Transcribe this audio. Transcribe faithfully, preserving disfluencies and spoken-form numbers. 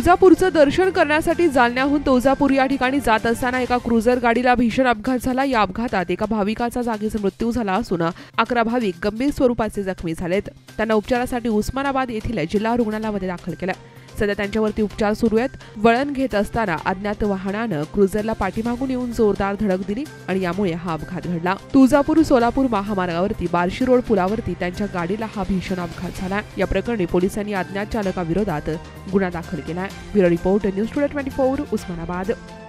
तुळजापूरचं दर्शन करण्यासाठी जालन्याहून तुळजापूर या ठिकाणी जात असताना एका क्रुझर गाडीला भीषण अपघात झाला। या अपघातात एका भाविकाचा जागीच मृत्यू झाला असून अकरा भाविक गंभीर स्वरूपाचे जखमी झालेत। त्यांना उपचारासाठी उस्मानाबाद येथील जिल्हा रुग्णालयामध्ये दाखल केलं। सध्या त्यांच्यावरती उपचार सुरू आहेत। वळण घेत असताना अज्ञात वाहनानं क्रुझरला पाठीमागून येऊन जोरदार धडक दिली आणि यामुळे हा अपघात घडला। तुळजापूर सोलापूर महामार्गावरती बार्शी रोड पुलावरती त्यांच्या गाडीला हा भीषण अपघात झाला। या प्रकरणी पोलिसांनी अज्ञात चालकाविरोधात गुन्हा दाखल केला आहे। ब्युरो रिपोर्ट, न्यूज टुडे चोवीस, उस्मानाबाद।